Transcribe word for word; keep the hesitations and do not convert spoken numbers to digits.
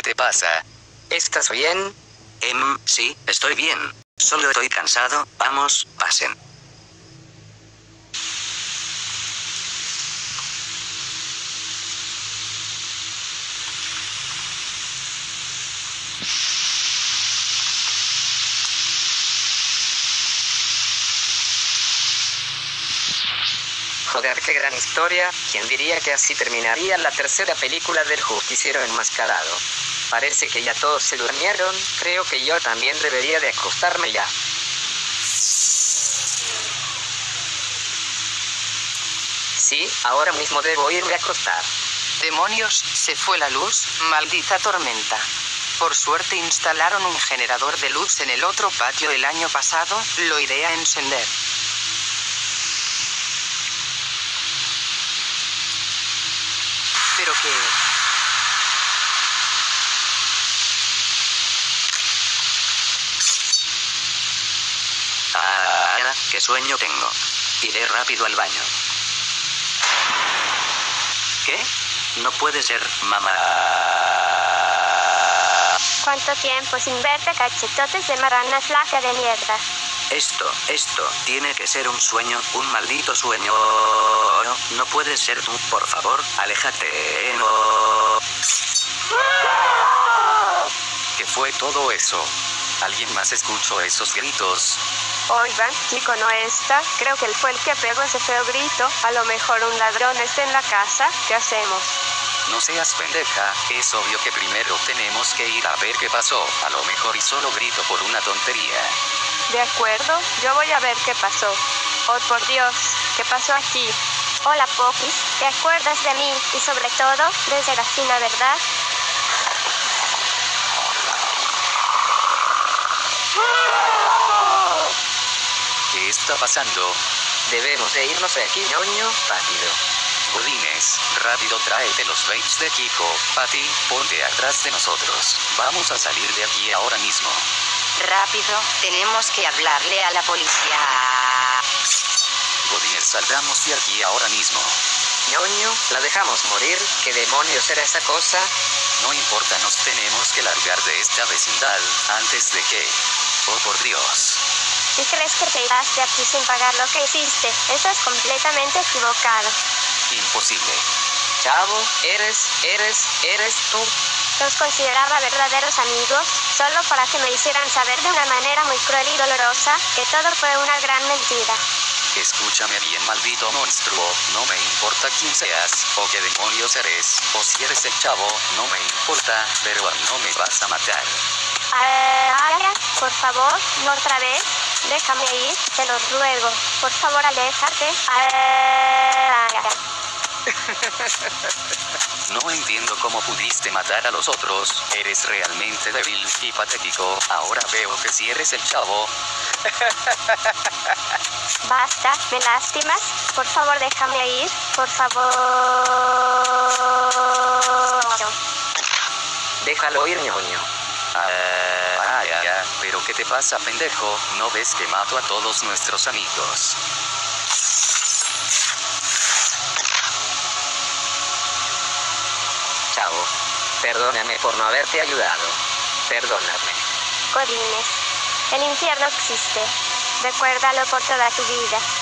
te pasa? ¿Estás bien? Em, sí, estoy bien. Solo estoy cansado. Vamos, pasen. Joder, qué gran historia. ¿Quién diría que así terminaría la tercera película del Justiciero Enmascarado? Parece que ya todos se durmieron. Creo que yo también debería de acostarme ya. Sí, ahora mismo debo irme a acostar. Demonios, se fue la luz, maldita tormenta. Por suerte instalaron un generador de luz en el otro patio el año pasado, lo iré a encender. Pero que... Ah, qué sueño tengo. Iré rápido al baño. ¿Qué? No puede ser, mamá. ¿Cuánto tiempo sin verte, cachetotes de marrana flaca de mierda? Esto, esto, tiene que ser un sueño, un maldito sueño. No, no puede ser tú, por favor, aléjate. No. ¿Qué fue todo eso? ¿Alguien más escuchó esos gritos? Oigan, chico no está. Creo que él fue el que pegó ese feo grito. A lo mejor un ladrón está en la casa. ¿Qué hacemos? No seas pendeja, es obvio que primero tenemos que ir a ver qué pasó. A lo mejor y solo grito por una tontería. De acuerdo, yo voy a ver qué pasó. Oh, por Dios, ¿qué pasó aquí? Hola, Popis, ¿te acuerdas de mí? Y sobre todo, de Serafina, ¿verdad? ¿Qué está pasando? Debemos de irnos de aquí, ñoño, rápido. Godines, rápido tráete los babes de Kiko. Patty, ponte atrás de nosotros. Vamos a salir de aquí ahora mismo. Rápido, tenemos que hablarle a la policía. Godines, salgamos de aquí ahora mismo. ñoño, ¿la dejamos morir? ¿Qué demonios era esa cosa? No importa, nos tenemos que largar de esta vecindad, antes de que... Oh, por Dios. ¿Y crees que te irás de aquí sin pagar lo que hiciste? Estás completamente equivocado. Imposible. Chavo, eres, eres, eres tú. Los consideraba verdaderos amigos, solo para que me hicieran saber de una manera muy cruel y dolorosa, que todo fue una gran mentira. Escúchame bien, maldito monstruo, no me importa quién seas, o qué demonios eres, o si eres el chavo, no me importa, pero a mí no me vas a matar. Ah, por favor, no otra vez. Déjame ir, te lo ruego. Por favor, aléjate. Ah. No entiendo cómo pudiste matar a los otros, eres realmente débil y patético, ahora veo que si eres el chavo. Basta, ¿me lastimas? Por favor, déjame ir, por favor. Déjalo ir, ñoño. Ah, ya, ya, pero ¿qué te pasa, pendejo? ¿No ves que mato a todos nuestros amigos? Chavo, perdóname por no haberte ayudado. Perdóname. Godines, el infierno existe. Recuérdalo por toda tu vida.